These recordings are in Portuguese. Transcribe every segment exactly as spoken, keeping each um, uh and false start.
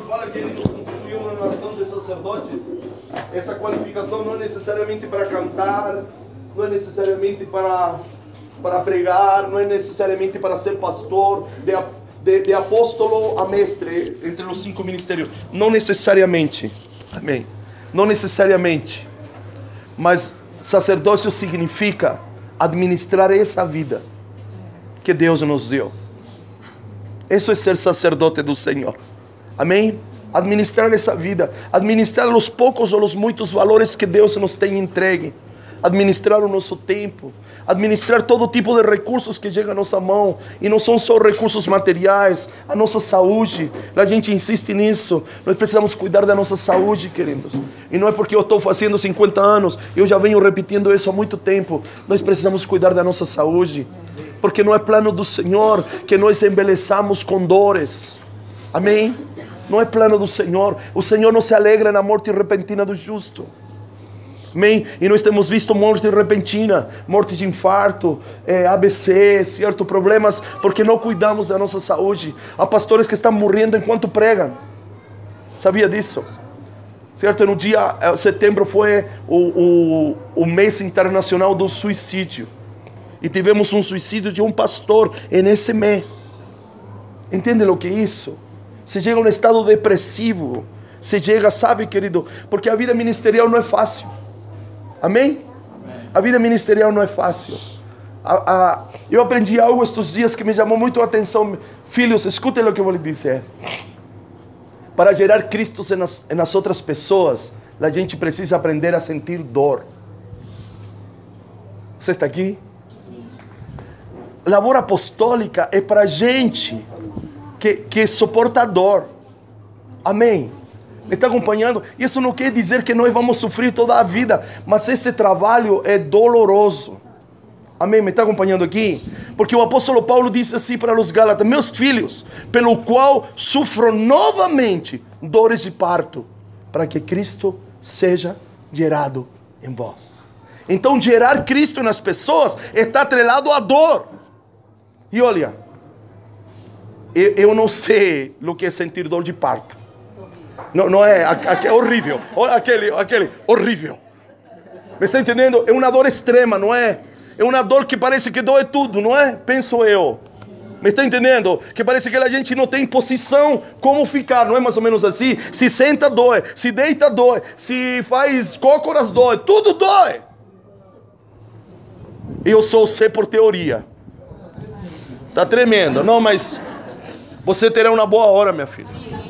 fala que Ele nos constituiu uma nação de sacerdotes, essa qualificação não é necessariamente para cantar, não é necessariamente para, para pregar, não é necessariamente para ser pastor, de, de, de apóstolo a mestre entre os cinco ministérios. Não necessariamente. Amém. Não necessariamente. Mas sacerdócio significa administrar essa vida que Deus nos deu. Isso é ser sacerdote do Senhor. Amém? Administrar essa vida, administrar os poucos ou os muitos valores que Deus nos tem entregue, administrar o nosso tempo, administrar todo tipo de recursos que chegam à nossa mão, e não são só recursos materiais, a nossa saúde. A gente insiste nisso. Nós precisamos cuidar da nossa saúde, queridos, e não é porque eu estou fazendo cinquenta anos, eu já venho repetindo isso há muito tempo. Nós precisamos cuidar da nossa saúde, porque não é plano do Senhor que nós embeleçamos com dores. Amém? Não é plano do Senhor. O Senhor não se alegra na morte repentina do justo. Amém? E nós temos visto morte repentina, morte de infarto, é, A B C, certo? Problemas porque não cuidamos da nossa saúde. Há pastores que estão morrendo enquanto pregam. Sabia disso? Certo? No dia setembro foi o, o, o mês internacional do suicídio. E tivemos um suicídio de um pastor nesse mês. Entende o que é isso? Se chega a um estado depressivo, se chega, sabe, querido, porque a vida ministerial não é fácil. Amém? Amém. A vida ministerial não é fácil. A, a, eu aprendi algo estes dias que me chamou muito a atenção. Filhos, escutem o que eu vou lhe dizer. Para gerar Cristo nas, nas outras pessoas, a gente precisa aprender a sentir dor. Você está aqui? Sim. Labor apostólica é para gente que, que suporta a dor. Amém? Me está acompanhando? Isso não quer dizer que nós vamos sofrer toda a vida, mas esse trabalho é doloroso. Amém? Me está acompanhando aqui? Porque o apóstolo Paulo disse assim para os Gálatas: meus filhos, pelo qual sofro novamente dores de parto, para que Cristo seja gerado em vós. Então gerar Cristo nas pessoas está atrelado à dor. E olha, eu, eu não sei o que é sentir dor de parto. Não, não é, é horrível. Aquele, aquele, horrível. Me está entendendo? É uma dor extrema, não é? É uma dor que parece que dói tudo, não é? Penso eu. Me está entendendo? Que parece que a gente não tem posição como ficar, não é mais ou menos assim? Se senta, dói. Se deita, dói. Se faz cócoras, dói. Tudo dói. Eu sou C por teoria. Tá tremendo. Não, mas você terá uma boa hora, minha filha.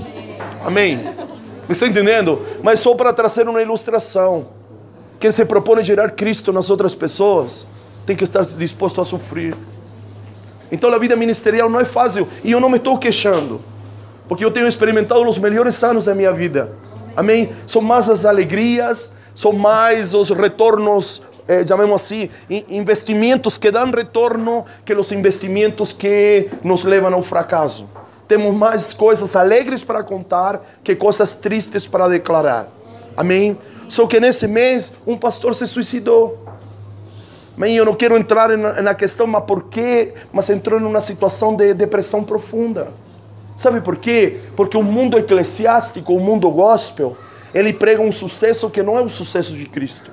Amém? Me está entendendo? Mas só para trazer uma ilustração. Quem se propõe a gerar Cristo nas outras pessoas tem que estar disposto a sofrer. Então a vida ministerial não é fácil. E eu não me estou queixando, porque eu tenho experimentado os melhores anos da minha vida. Amém? São mais as alegrias, são mais os retornos, eh, chamemos assim, investimentos que dão retorno, que os investimentos que nos levam ao fracasso. Temos mais coisas alegres para contar que coisas tristes para declarar. Amém? Só que nesse mês um pastor se suicidou. Amém? Eu não quero entrar na, na questão, mas por quê? Mas entrou em uma situação de depressão profunda. Sabe por quê? Porque o mundo eclesiástico, o mundo gospel, ele prega um sucesso que não é o sucesso de Cristo.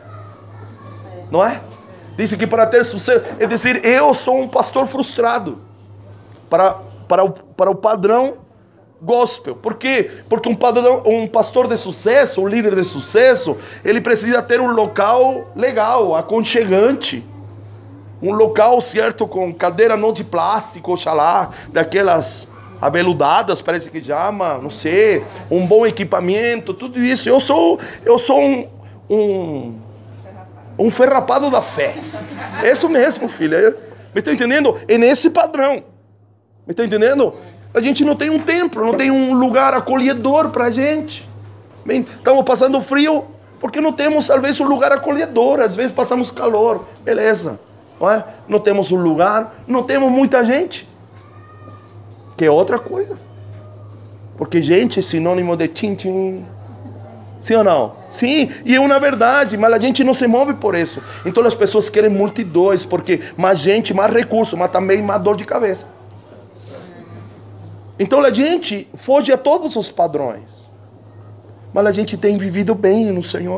Não é? Diz que para ter sucesso, é dizer, eu sou um pastor frustrado. Para... Para o, para o padrão gospel. Por quê? Porque um, padrão, um pastor de sucesso, um líder de sucesso, ele precisa ter um local legal, aconchegante. Um local, certo, com cadeira não de plástico, oxalá, daquelas abeludadas, parece que chama, não sei, um bom equipamento, tudo isso. Eu sou, eu sou um, um, um ferrapado da fé. É isso mesmo, filha. Me está entendendo? É nesse padrão. Me está entendendo? A gente não tem um templo, não tem um lugar acolhedor para a gente. Bem, estamos passando frio porque não temos, talvez, um lugar acolhedor. Às vezes passamos calor, beleza. Não é? Não temos um lugar, não temos muita gente. Que é outra coisa. Porque gente é sinônimo de tchim-tchim. Sim ou não? Sim, e é uma verdade, mas a gente não se move por isso. Então as pessoas querem multidões, porque mais gente, mais recurso, mas também mais dor de cabeça. Então a gente foge a todos os padrões. Mas a gente tem vivido bem no Senhor.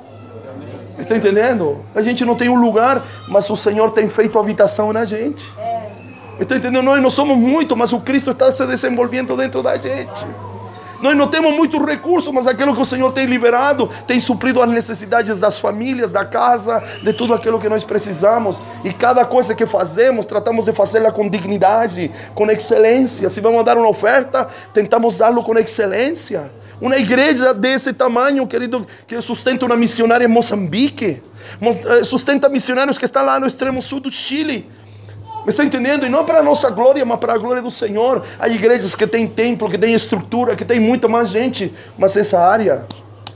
Está entendendo? A gente não tem um lugar, mas o Senhor tem feito habitação na gente. Está entendendo? Nós não somos muito, mas o Cristo está se desenvolvendo dentro da gente. Nós não temos muitos recursos, mas aquilo que o Senhor tem liberado tem suprido as necessidades das famílias, da casa, de tudo aquilo que nós precisamos. E cada coisa que fazemos, tratamos de fazê-la com dignidade, com excelência. Se vamos dar uma oferta, tentamos dar-lo com excelência. Uma igreja desse tamanho, querido, que sustenta uma missionária em Moçambique, sustenta missionários que estão lá no extremo sul do Chile. Me está entendendo? E não para a nossa glória, mas para a glória do Senhor. Há igrejas que têm templo, que têm estrutura, que têm muita mais gente. Mas essa área,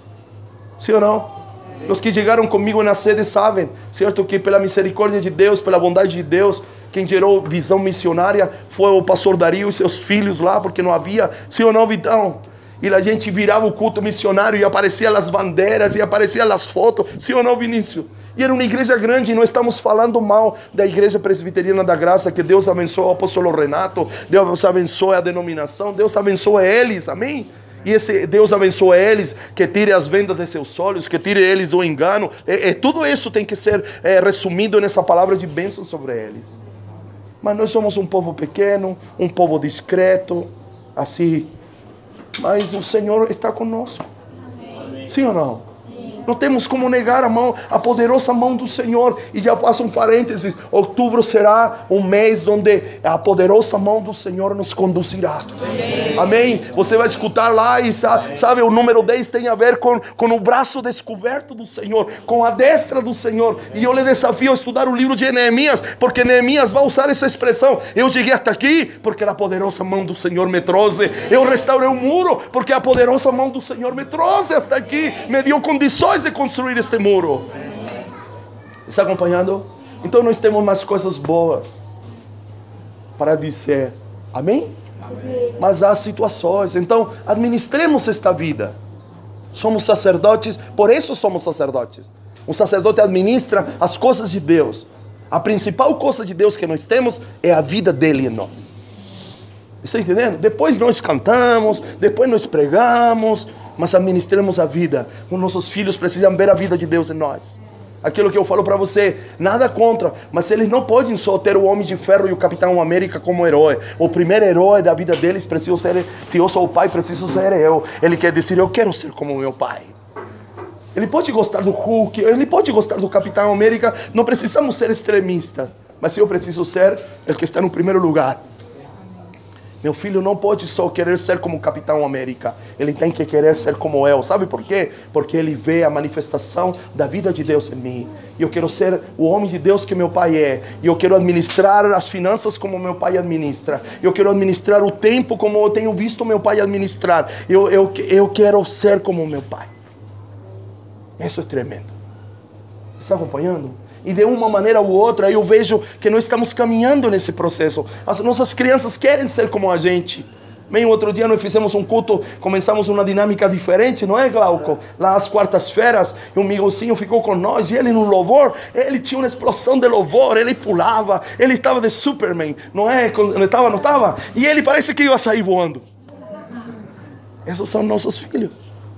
sim ou não? Os que chegaram comigo na sede sabem, certo? Que pela misericórdia de Deus, pela bondade de Deus, quem gerou visão missionária foi o pastor Dario e seus filhos lá, porque não havia, sim ou não, Vitão? E a gente virava o culto missionário e apareciam as bandeiras e apareciam as fotos, sim ou não, Vinícius? E era uma igreja grande, e não estamos falando mal da Igreja Presbiteriana da Graça, que Deus abençoe o apóstolo Renato, Deus abençoe a denominação, Deus abençoe eles, amém? E esse Deus abençoe eles, que tire as vendas de seus olhos, que tire eles do engano. E, e tudo isso tem que ser é, resumido nessa palavra de bênção sobre eles. Mas nós somos um povo pequeno, um povo discreto, assim. Mas o Senhor está conosco. Amém. Sim ou não? Não temos como negar a mão, a poderosa mão do Senhor. E já faço um parênteses, outubro será um mês onde a poderosa mão do Senhor nos conduzirá. Amém? Amém? Você vai escutar lá e sabe, sabe, o número dez tem a ver com, com o braço descoberto do Senhor, com a destra do Senhor. E eu lhe desafio a estudar o livro de Neemias, porque Neemias vai usar essa expressão. Eu cheguei até aqui porque a poderosa mão do Senhor me trouxe. Eu restaurei o muro porque a poderosa mão do Senhor me trouxe hasta aqui, me deu condições de construir este muro. Está acompanhando? Então nós temos mais coisas boas para dizer. Amém? Amém? Mas há situações. Então administremos esta vida. Somos sacerdotes, por isso somos sacerdotes. Um sacerdote administra as coisas de Deus. A principal coisa de Deus que nós temos é a vida dele em nós. Está entendendo? Depois nós cantamos, depois nós pregamos, mas administramos a vida. Os nossos filhos precisam ver a vida de Deus em nós. Aquilo que eu falo para você, nada contra, mas eles não podem só ter o Homem de Ferro e o Capitão América como herói. O primeiro herói da vida deles precisa ser, se eu sou o pai, preciso ser eu. Ele quer dizer, eu quero ser como meu pai. Ele pode gostar do Hulk, ele pode gostar do Capitão América, não precisamos ser extremistas, mas eu preciso ser o que está no primeiro lugar. Meu filho não pode só querer ser como o Capitão América. Ele tem que querer ser como eu. Sabe por quê? Porque ele vê a manifestação da vida de Deus em mim. E eu quero ser o homem de Deus que meu pai é. E eu quero administrar as finanças como meu pai administra. Eu quero administrar o tempo como eu tenho visto meu pai administrar. Eu, eu, eu quero ser como meu pai. Isso é tremendo. Está acompanhando? E de uma maneira ou outra eu vejo que nós estamos caminhando nesse processo. As nossas crianças querem ser como a gente. Bem, outro dia nós fizemos um culto, começamos uma dinâmica diferente, não é, Glauco? Lá às quartas-feiras, um amigozinho ficou com nós, e ele no louvor, ele tinha uma explosão de louvor, ele pulava, ele estava de Superman, não é? Não estava, não estava? E ele parece que ia sair voando. Esses são nossos filhos.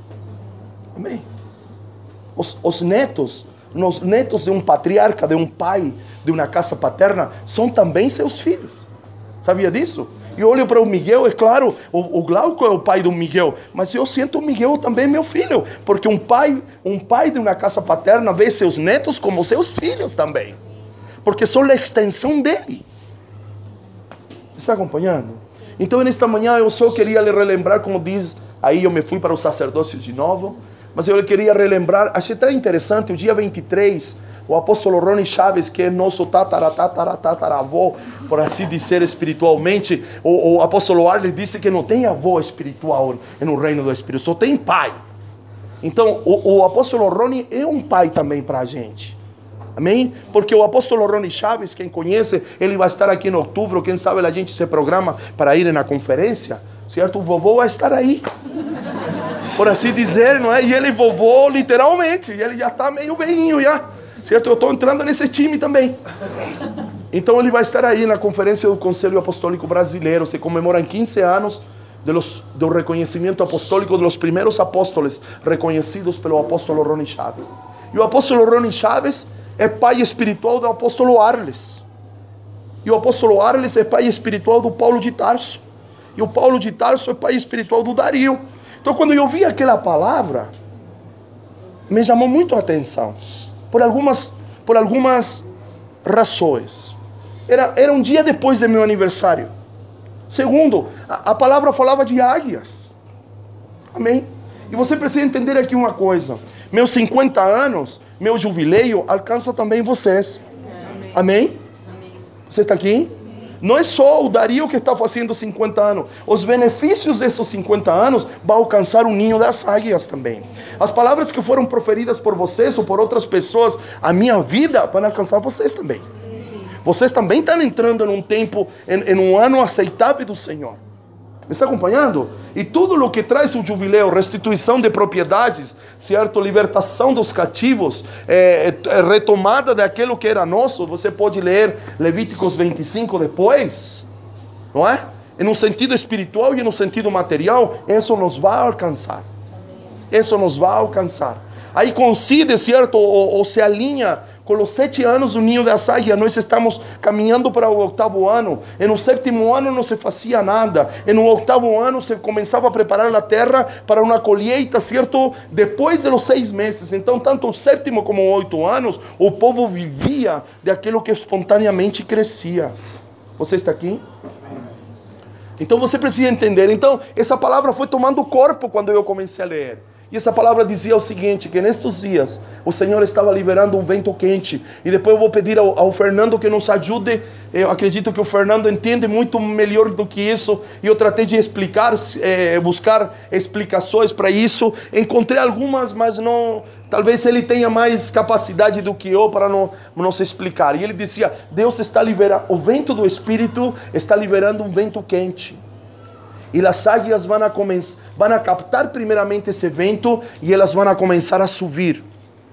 Amém? Os, os netos... Os netos de um patriarca, de um pai, de uma casa paterna, são também seus filhos. Sabia disso? E olho para o Miguel, é claro, o, o Glauco é o pai do Miguel, mas eu sinto o Miguel também meu filho, porque um pai, um pai de uma casa paterna vê seus netos como seus filhos também, porque são a extensão dele. Está acompanhando? Então, nesta manhã, eu só queria lhe relembrar, como diz, aí eu me fui para o sacerdócio de novo. Mas eu queria relembrar, achei tão interessante, o dia vinte e três, o apóstolo Ronnie Chaves, que é nosso tatara, tatara, tataravô, por assim dizer espiritualmente, o, o apóstolo Arley disse que não tem avô espiritual no reino do Espírito, só tem pai. Então, o, o apóstolo Ronnie é um pai também para a gente. Amém? Porque o apóstolo Ronnie Chaves, quem conhece, ele vai estar aqui em outubro, quem sabe a gente se programa para ir na conferência, certo? O vovô vai estar aí. Por assim dizer, não é? E ele vovô literalmente, e ele já está meio velhinho já, certo? Eu estou entrando nesse time também. Então ele vai estar aí na conferência do Conselho Apostólico Brasileiro. Se comemoram quinze anos de los, do reconhecimento apostólico dos primeiros apóstolos reconhecidos pelo apóstolo Ronnie Chaves. E o apóstolo Ronnie Chaves é pai espiritual do apóstolo Arles. E o apóstolo Arles é pai espiritual do Paulo de Tarso. E o Paulo de Tarso é pai espiritual do Dario. Então quando eu vi aquela palavra, me chamou muito a atenção. Por algumas, por algumas razões. Era, era um dia depois do meu aniversário. Segundo, a, a palavra falava de águias. Amém? E você precisa entender aqui uma coisa. Meus cinquenta anos, meu jubileu, alcança também vocês. Amém? Amém? Você está aqui? Não é só o Dario que está fazendo cinquenta anos. Os benefícios desses cinquenta anos vão alcançar o ninho das águias também. As palavras que foram proferidas por vocês ou por outras pessoas, a minha vida, vão alcançar vocês também. Vocês também estão entrando num tempo, em, em um ano aceitável do Senhor. Me está acompanhando? E tudo o que traz o jubileu, restituição de propriedades, certo? Libertação dos cativos, é, é, retomada daquilo que era nosso. Você pode ler Levíticos vinte e cinco depois, não é? E no sentido espiritual e no sentido material, isso nos vai alcançar. Isso nos vai alcançar. Aí coincide, certo? Ou, ou se alinha com os sete anos do ninho das águias. Nós estamos caminhando para o oitavo ano. E no sétimo ano não se fazia nada. E no oitavo ano se começava a preparar a terra para uma colheita, certo? Depois dos seis meses. Então, tanto o sétimo como o oito anos, o povo vivia daquilo que espontaneamente crescia. Você está aqui? Então você precisa entender. Então, essa palavra foi tomando corpo quando eu comecei a ler. E essa palavra dizia o seguinte, que nestes dias o Senhor estava liberando um vento quente. E depois eu vou pedir ao, ao Fernando que nos ajude. Eu acredito que o Fernando entende muito melhor do que isso. E eu tratei de explicar, é, buscar explicações para isso. Encontrei algumas, mas não... Talvez ele tenha mais capacidade do que eu para não, não se explicar. E ele dizia, Deus está liberando, o vento do Espírito está liberando um vento quente. E as águias vão a, começar, vão a captar primeiramente esse vento e elas vão a começar a subir.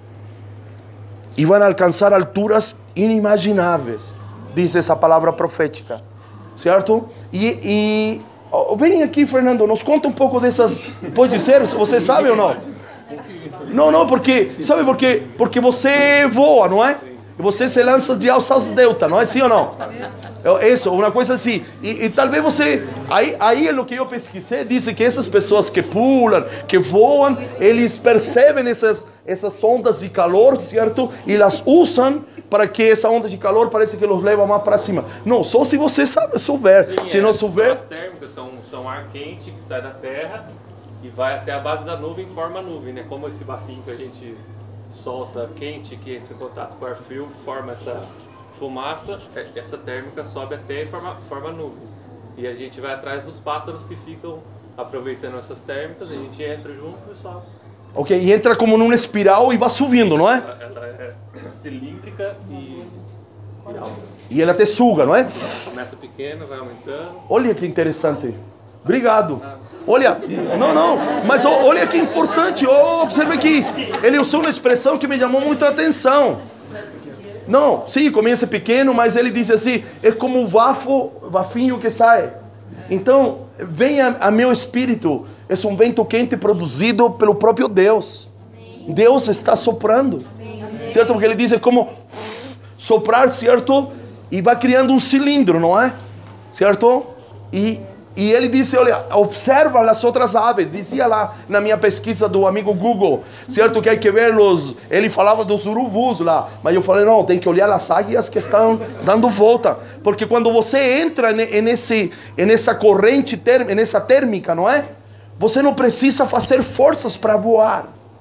E vão alcançar alturas inimagináveis, diz essa palavra profética. Certo? E, e oh, vem aqui, Fernando, nos conta um pouco dessas... Pode ser? Você sabe ou não? Não, não, porque... Sabe por quê? Porque você voa, não é? E você se lança de alças delta, não é assim ou não? Isso, uma coisa assim. E, e talvez você... Aí, aí, no que eu pesquisei, disse que essas pessoas que pulam, que voam, eles percebem essas, essas ondas de calor, certo? E elas usam para que essa onda de calor parece que os leva mais para cima. Não, só se você sabe, souber. Sim, se é, não souber... As térmicas são, são ar quente que sai da terra e vai até a base da nuvem e forma a nuvem, né? Como esse bafinho que a gente solta quente, que entra em contato com o ar frio, forma essa fumaça, essa térmica sobe até e forma, forma nuvem. E a gente vai atrás dos pássaros que ficam aproveitando essas térmicas, a gente entra junto e sobe. Ok, e entra como numa espiral e vai subindo, não é? Ela, ela é cilíndrica e alta. E ela até suga, não é? Começa pequena, vai aumentando. Olha que interessante. Obrigado. Olha, não, não, mas olha que importante. Oh, observe que ele usou uma expressão que me chamou muita atenção. Não, sim, começa pequeno, mas ele diz assim, é como um bafo, bafinho que sai. Então, venha a meu espírito, é um vento quente produzido pelo próprio Deus. Deus está soprando, certo? Porque ele diz é como soprar, certo? E vai criando um cilindro, não é? Certo? E... E ele disse, olha, observa as outras aves. Dizia lá na minha pesquisa do amigo Google, certo? Que hay que ver los... Ele falava dos urubus lá. Mas eu falei, não, tem que olhar as águias que estão dando volta. Porque quando você entra nesse, nessa corrente, nessa térmica, não é? Você não precisa fazer forças para voar.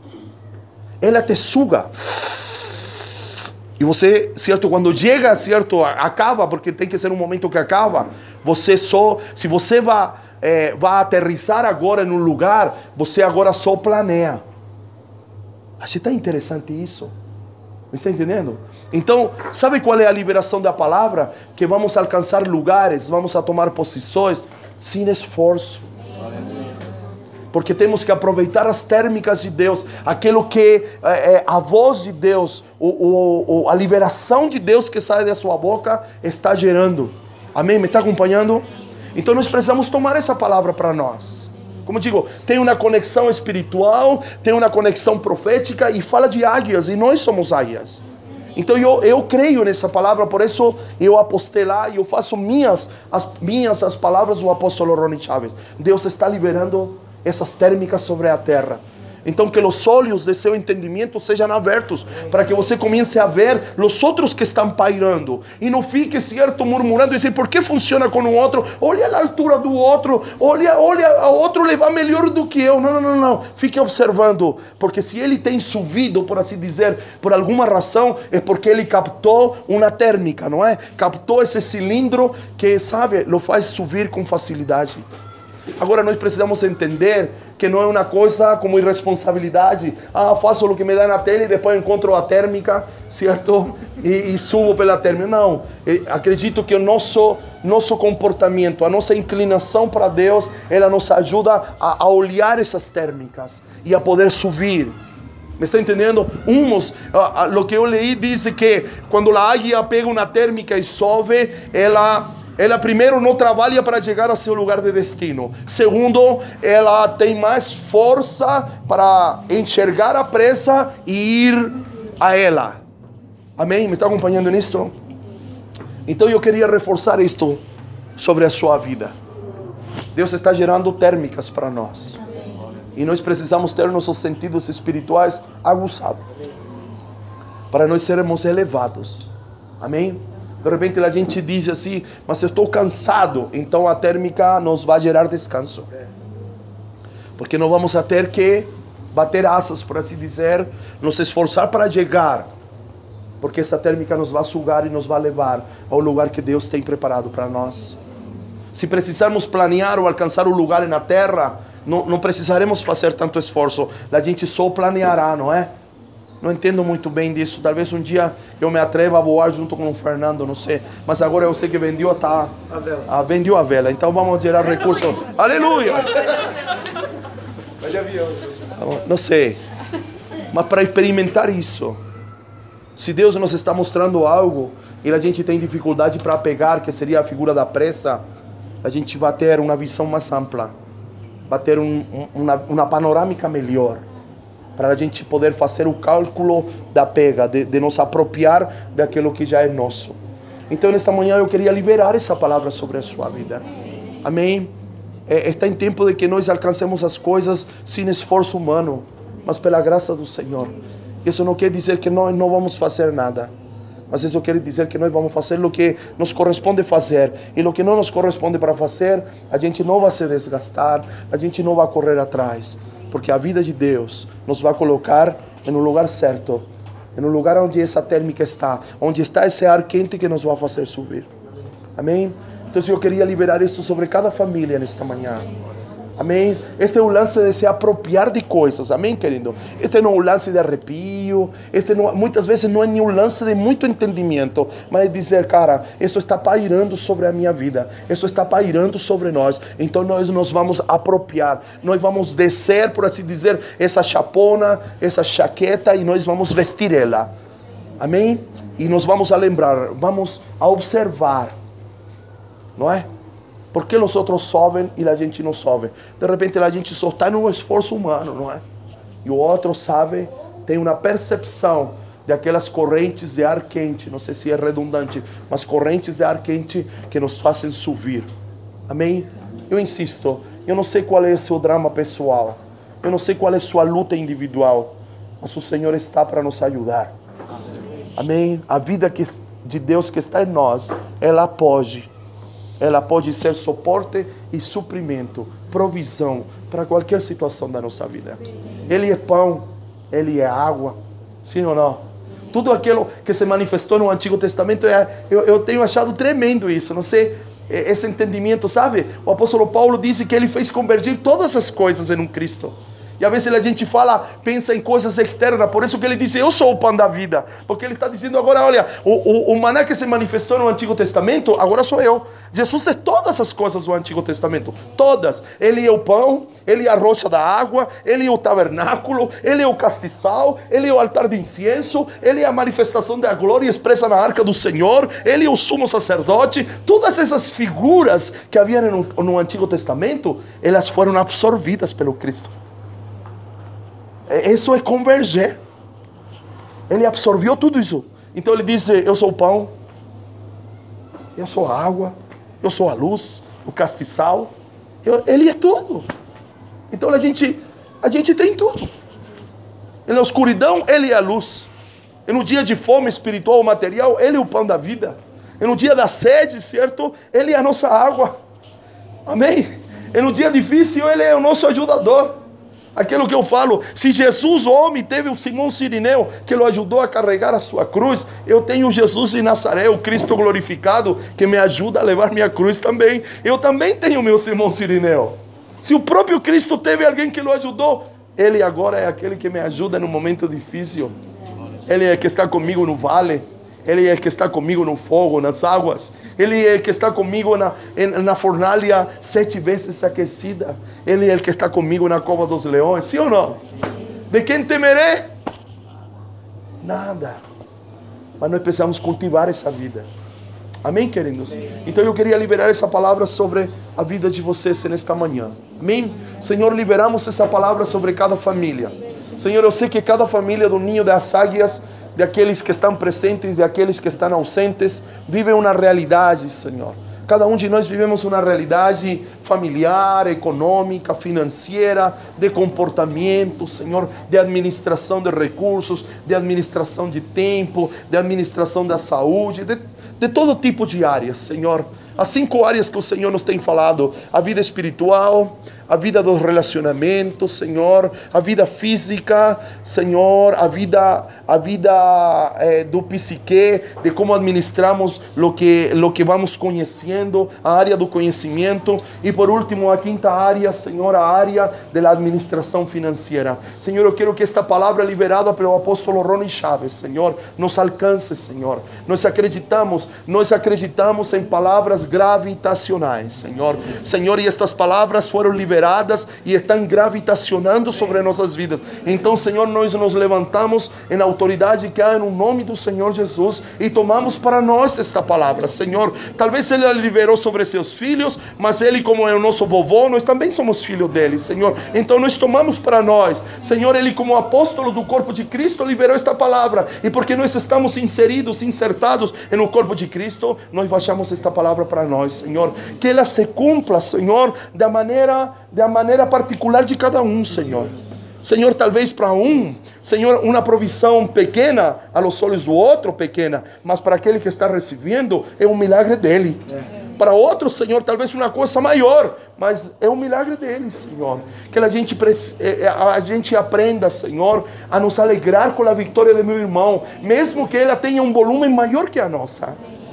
Ela te suga. E você, certo? Quando chega, certo? Acaba, porque tem que ser um momento que acaba. Você só, se você vai, é, vai aterrissar agora em um lugar, você agora só planeia. Acho que está interessante isso. Me está entendendo? Então, sabe qual é a liberação da palavra? Que vamos alcançar lugares, vamos a tomar posições sem esforço. porque temos que aproveitar as térmicas de Deus, aquilo que é, é, a voz de Deus, o, o, a liberação de Deus que sai da sua boca está gerando. Amém? Me está acompanhando? Então nós precisamos tomar essa palavra para nós. Como digo, tem uma conexão espiritual, tem uma conexão profética e fala de águias, e nós somos águias. Então eu, eu creio nessa palavra, por isso eu apostei lá e eu faço minhas as, minhas as palavras do apóstolo Ronnie Chaves. Deus está liberando essas térmicas sobre a terra. Então que os olhos de seu entendimento sejam abertos, para que você comece a ver os outros que estão pairando. E não fique, certo, murmurando e dizer, por que funciona com o outro? Olha a altura do outro, olha, olha, o outro leva melhor do que eu. Não, não, não, não. Fique observando, porque se ele tem subido, por assim dizer, por alguma razão, é porque ele captou uma térmica, não é? Captou esse cilindro que, sabe, o faz subir com facilidade. Agora nós precisamos entender que não é uma coisa como irresponsabilidade. Ah, faço o que me dá na tela e depois encontro a térmica, certo? E, e subo pela térmica. Não, eu acredito que o nosso, nosso comportamento, a nossa inclinação para Deus, ela nos ajuda a, a olhar essas térmicas e a poder subir. Me está entendendo? Uns, o que eu li diz que quando a águia pega uma térmica e sobe, ela... Ela primeiro não trabalha para chegar ao seu lugar de destino. Segundo, ela tem mais força para enxergar a presa e ir a ela. Amém? Me está acompanhando nisto? Então eu queria reforçar isto sobre a sua vida. Deus está gerando térmicas para nós. E nós precisamos ter nossos sentidos espirituais aguçados, para nós sermos elevados. Amém? De repente a gente diz assim, mas eu estou cansado, então a térmica nos vai gerar descanso. Porque não vamos a ter que bater asas, por assim dizer, nos esforçar para chegar. Porque essa térmica nos vai sugar e nos vai levar ao lugar que Deus tem preparado para nós. Se precisarmos planear ou alcançar um lugar na terra, não, não precisaremos fazer tanto esforço. A gente só planeará, não é? Não entendo muito bem disso. Talvez um dia eu me atreva a voar junto com o Fernando, não sei. Mas agora eu sei que vendeu tá, a vela. Ah, vendeu a vela. Então vamos gerar recursos. Aleluia! Mas de avião. Não sei. Mas para experimentar isso, se Deus nos está mostrando algo e a gente tem dificuldade para pegar, que seria a figura da presa, a gente vai ter uma visão mais ampla. Vai ter um, uma, uma panorâmica melhor, para a gente poder fazer o cálculo da pega, de, de nos apropriar daquilo que já é nosso. Então, nesta manhã eu queria liberar essa palavra sobre a sua vida. Amém? É, está em tempo de que nós alcancemos as coisas sem esforço humano, mas pela graça do Senhor. Isso não quer dizer que nós não vamos fazer nada, mas isso quer dizer que nós vamos fazer o que nos corresponde fazer. E o que não nos corresponde para fazer, a gente não vai se desgastar, a gente não vai correr atrás. Porque a vida de Deus nos vai colocar em um lugar certo, em um lugar onde essa térmica está, onde está esse ar quente que nos vai fazer subir. Amém? Então eu queria liberar isso sobre cada família nesta manhã. Amém? Este é o lance de se apropriar de coisas. Amém, querido? Este não é um lance de arrepio. Este não, muitas vezes não é nem um lance de muito entendimento, mas é dizer, cara, isso está pairando sobre a minha vida. Isso está pairando sobre nós. Então nós nos vamos apropriar. Nós vamos descer, por assim dizer, essa chapona, essa chaqueta, e nós vamos vestir ela. Amém? E nos vamos a lembrar, vamos a observar. Não é? Por que os outros sobem e a gente não sobe? De repente a gente só está no esforço humano, não é? E o outro, sabe, tem uma percepção de aquelas correntes de ar quente, não sei se é redundante, mas correntes de ar quente que nos fazem subir. Amém? Eu insisto, eu não sei qual é o seu drama pessoal, eu não sei qual é a sua luta individual, mas o Senhor está para nos ajudar. Amém? A vida que, de Deus que está em nós, ela pode Ela pode ser suporte e suprimento, provisão para qualquer situação da nossa vida. Ele é pão, Ele é água, sim ou não? Tudo aquilo que se manifestou no Antigo Testamento, é, eu, eu tenho achado tremendo isso, não sei, esse entendimento, sabe? O apóstolo Paulo disse que ele fez convergir todas as coisas em um Cristo. E às vezes a gente fala, pensa em coisas externas, por isso que ele disse, eu sou o pão da vida. Porque ele está dizendo agora, olha, o, o, o maná que se manifestou no Antigo Testamento, agora sou eu. Jesus é todas as coisas do Antigo Testamento, todas. Ele é o pão, Ele é a rocha da água, Ele é o tabernáculo, Ele é o castiçal, Ele é o altar de incienso, Ele é a manifestação da glória expressa na arca do Senhor, Ele é o sumo sacerdote. Todas essas figuras que havia no, no Antigo Testamento, elas foram absorvidas pelo Cristo. Isso é converger. Ele absorveu tudo isso. Então ele diz: eu sou o pão, eu sou a água, eu sou a luz, o castiçal. Eu, ele é tudo. Então a gente, a gente tem tudo. E na escuridão, Ele é a luz. E no dia de fome espiritual ou material, Ele é o pão da vida. E no dia da sede, certo? Ele é a nossa água. Amém? E no dia difícil, Ele é o nosso ajudador. Aquilo que eu falo, se Jesus, o homem, teve o Simão Sirineu, que o ajudou a carregar a sua cruz, eu tenho Jesus de Nazaré, o Cristo glorificado, que me ajuda a levar minha cruz também. Eu também tenho meu Simão Sirineu. Se o próprio Cristo teve alguém que o ajudou, Ele agora é aquele que me ajuda no momento difícil. Ele é que está comigo no vale. Ele é que está comigo no fogo, nas águas. Ele é que está comigo na, na fornalha sete vezes aquecida. Ele é o que está comigo na cova dos leões. Sim ou não? De quem temerei? Nada. Mas nós precisamos cultivar essa vida. Amém, queridos? Então eu queria liberar essa palavra sobre a vida de vocês nesta manhã. Amém? Senhor, liberamos essa palavra sobre cada família. Senhor, eu sei que cada família do Ninho das Águias, de aqueles que estão presentes, de aqueles que estão ausentes, vivem uma realidade, Senhor. Cada um de nós vivemos uma realidade familiar, econômica, financeira, de comportamento, Senhor, de administração de recursos, de administração de tempo, de administração da saúde, de, de todo tipo de áreas, Senhor. As cinco áreas que o Senhor nos tem falado: a vida espiritual, a vida dos relacionamentos, Senhor, a vida física, Senhor, a vida, a vida eh, do psique, de como administramos lo que, lo que vamos conhecendo, a área do conhecimento, e por último a quinta área, Senhor, a área da administração financeira. Senhor, eu quero que esta palavra liberada pelo apóstolo Ronnie Chaves, Senhor, nos alcance, Senhor. Nós acreditamos, nós acreditamos em palavras gravitacionais, Senhor. Senhor, e estas palavras foram liberadas e estão gravitacionando sobre nossas vidas. Então, Senhor, nós nos levantamos em autoridade que há no nome do Senhor Jesus e tomamos para nós esta palavra. Senhor, talvez Ele a liberou sobre seus filhos, mas Ele, como é o nosso vovô, nós também somos filhos dele, Senhor. Então nós tomamos para nós. Senhor, Ele, como apóstolo do corpo de Cristo, liberou esta palavra, e porque nós estamos inseridos, insertados no corpo de Cristo, nós baixamos esta palavra para nós, Senhor. Que ela se cumpla, Senhor, da maneira da maneira particular de cada um, Senhor. Senhor, talvez para um, Senhor, uma provisão pequena, a los olhos do outro pequena, mas para aquele que está recebendo, é um milagre dele. É. Para outro, Senhor, talvez uma coisa maior, mas é um milagre dele, Senhor. Que a gente, a gente aprenda, Senhor, a nos alegrar com a vitória de meu irmão, mesmo que ela tenha um volume maior que a nossa.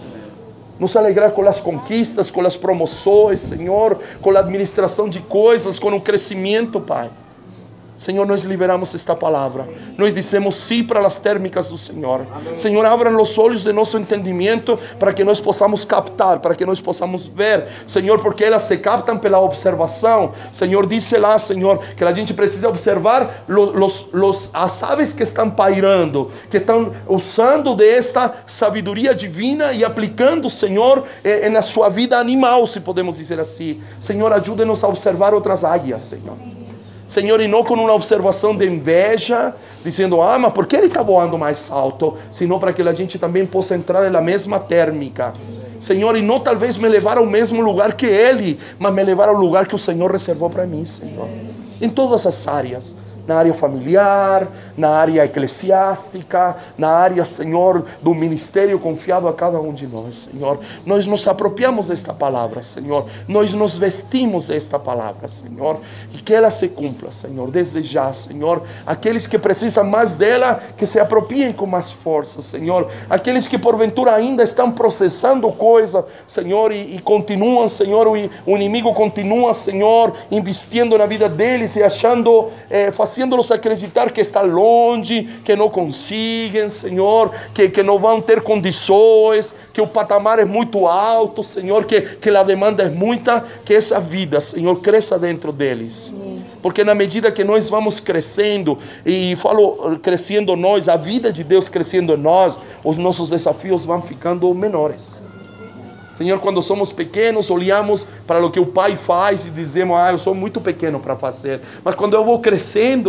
Nos alegrar com as conquistas, com as promoções, Senhor, com a administração de coisas, com o crescimento, Pai. Senhor, nós liberamos esta palavra. Nós dizemos sim para as térmicas do Senhor. Amém. Senhor, abra os olhos de nosso entendimento para que nós possamos captar, para que nós possamos ver, Senhor, porque elas se captam pela observação. Senhor, disse lá, Senhor, que a gente precisa observar los, los, los, as aves que estão pairando, que estão usando desta sabedoria divina e aplicando, Senhor, eh, na sua vida animal, se podemos dizer assim. Senhor, ajude-nos a observar outras águias, Senhor. Senhor, e não com uma observação de inveja, dizendo, ah, mas por que ele está voando mais alto? Senão para que a gente também possa entrar na mesma térmica. Senhor, e não talvez me levar ao mesmo lugar que ele, mas me levar ao lugar que o Senhor reservou para mim, Senhor. Em todas as áreas. Na área familiar, na área eclesiástica, na área, Senhor, do ministério confiado a cada um de nós, Senhor. Nós nos apropriamos desta palavra, Senhor. Nós nos vestimos desta palavra, Senhor. E que ela se cumpla, Senhor, desde já, Senhor. Aqueles que precisam mais dela, que se apropriem com mais força, Senhor. Aqueles que porventura ainda estão processando coisa, Senhor, e, e continuam, Senhor, o, o inimigo continua, Senhor, investindo na vida deles e achando, eh, fazendo-los acreditar que está longe, que não conseguem, Senhor, que, que não vão ter condições, que o patamar é muito alto, Senhor, que, que a demanda é muita, que essa vida, Senhor, cresça dentro deles. Amém. Porque na medida que nós vamos crescendo, e falo crescendo nós, a vida de Deus crescendo em nós, os nossos desafios vão ficando menores. Senhor, quando somos pequenos, olhamos para o que o Pai faz e dizemos, ah, eu sou muito pequeno para fazer. Mas quando eu vou crescendo,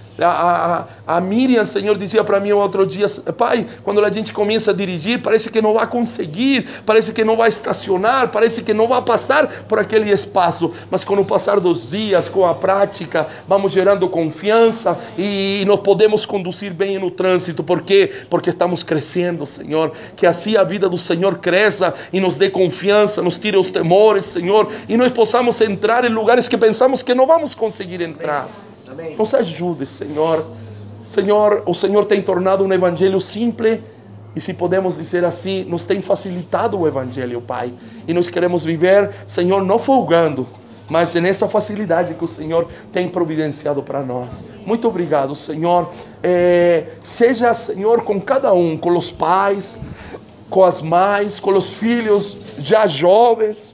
a, a, a Miriam, Senhor, dizia para mim outro dia, Pai, quando a gente começa a dirigir, parece que não vai conseguir, parece que não vai estacionar, parece que não vai passar por aquele espaço. Mas com o passar dos dias, com a prática, vamos gerando confiança e, e nós podemos conduzir bem no trânsito. Por quê? Porque estamos crescendo, Senhor. Que assim a vida do Senhor cresça e nos dê confiança, nos tire os temores, Senhor, e nós possamos entrar em lugares que pensamos que não vamos conseguir entrar. Amém. Nos ajude, Senhor. Senhor, o Senhor tem tornado um evangelho simples e, se podemos dizer assim, nos tem facilitado o evangelho, Pai. E nós queremos viver, Senhor, não folgando, mas nessa facilidade que o Senhor tem providenciado para nós. Muito obrigado, Senhor. É, seja, Senhor, com cada um, com os pais, com as mães, com os filhos já jovens,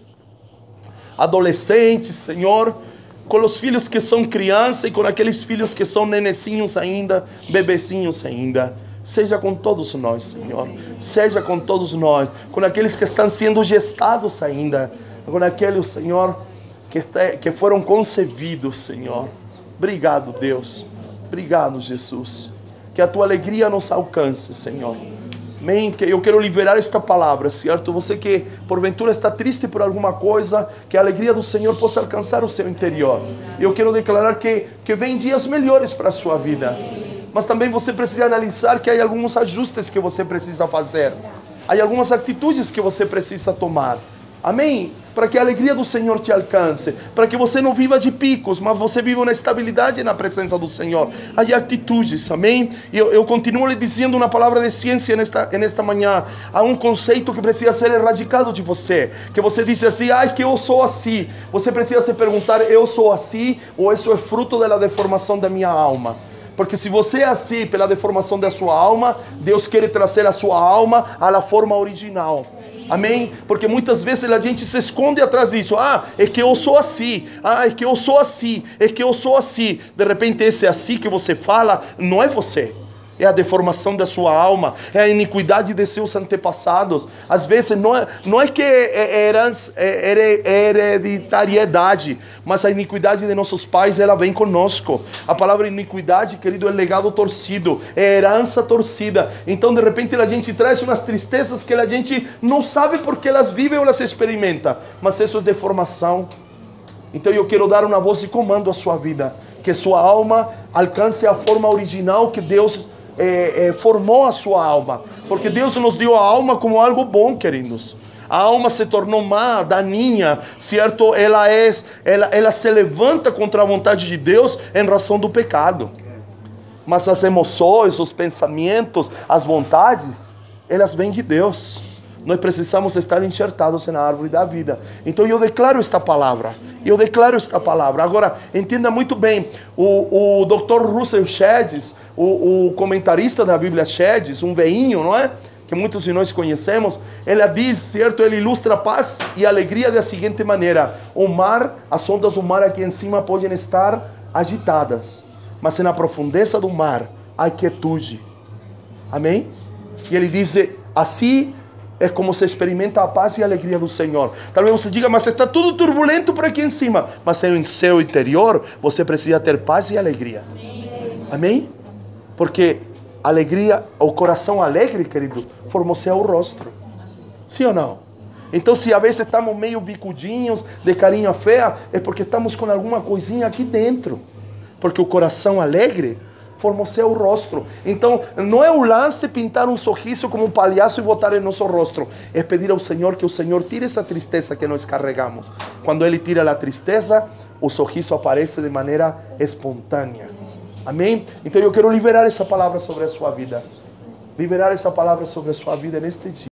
adolescentes, Senhor, com os filhos que são crianças e com aqueles filhos que são nenecinhos ainda, bebecinhos ainda. Seja com todos nós, Senhor. Seja com todos nós, com aqueles que estão sendo gestados ainda, com aqueles, Senhor, que, que foram concebidos, Senhor. Obrigado, Deus. Obrigado, Jesus. Que a tua alegria nos alcance, Senhor. Amém? Eu quero liberar esta palavra, certo? Você que porventura está triste por alguma coisa, que a alegria do Senhor possa alcançar o seu interior. Eu quero declarar que, que vem dias melhores para a sua vida. Mas também você precisa analisar que há alguns ajustes que você precisa fazer. Há algumas atitudes que você precisa tomar. Amém? Para que a alegria do Senhor te alcance. Para que você não viva de picos, mas você viva na estabilidade e na presença do Senhor. Há atitudes, amém? E eu, eu continuo lhe dizendo uma palavra de ciência nesta, nesta manhã. Há um conceito que precisa ser erradicado de você. Que você diz assim, ah, que eu sou assim. Você precisa se perguntar, eu sou assim? Ou isso é fruto da deformação da minha alma? Porque se você é assim pela deformação da sua alma, Deus quer trazer a sua alma à forma original. Amém? Porque muitas vezes a gente se esconde atrás disso. Ah, é que eu sou assim. Ah, é que eu sou assim. É que eu sou assim. De repente esse assim que você fala não é você. É a deformação da sua alma, é a iniquidade de seus antepassados. Às vezes não é, não é que é, herança, é hereditariedade, mas a iniquidade de nossos pais, ela vem conosco. A palavra iniquidade, querido, é legado torcido, é herança torcida. Então de repente a gente traz umas tristezas que a gente não sabe porque elas vivem ou elas experimentam, mas isso é deformação. Então eu quero dar uma voz de comando à sua vida, que sua alma alcance a forma original que Deus É, é, formou a sua alma, porque Deus nos deu a alma como algo bom, queridos. A alma se tornou má, daninha, certo? Ela, é, ela, ela se levanta contra a vontade de Deus em razão do pecado. Mas as emoções, os pensamentos, as vontades, elas vêm de Deus. Nós precisamos estar enxertados na árvore da vida. Então eu declaro esta palavra. Eu declaro esta palavra. Agora, entenda muito bem. O, o doutor Russell Shedd, o, o comentarista da Bíblia Shedd, um veinho, não é? Que muitos de nós conhecemos. Ele diz, certo? Ele ilustra a paz e a alegria da seguinte maneira. O mar, as ondas do mar aqui em cima podem estar agitadas. Mas na profundeza do mar, há quietude. Amém? E ele diz, assim é como se experimenta a paz e a alegria do Senhor. Talvez você diga, mas está tudo turbulento por aqui em cima. Mas em seu interior, você precisa ter paz e alegria. Amém? Porque alegria, o coração alegre, querido, formoseia o rosto. Sim ou não? Então, se às vezes estamos meio bicudinhos, de carinha feia, é porque estamos com alguma coisinha aqui dentro. Porque o coração alegre formoseia o rosto. Então, não é o lance pintar um sorriso como um palhaço e botar em nosso rosto. É pedir ao Senhor que o Senhor tire essa tristeza que nós carregamos. Quando Ele tira a tristeza, o sorriso aparece de maneira espontânea. Amém? Então eu quero liberar essa palavra sobre a sua vida. Liberar essa palavra sobre a sua vida neste dia.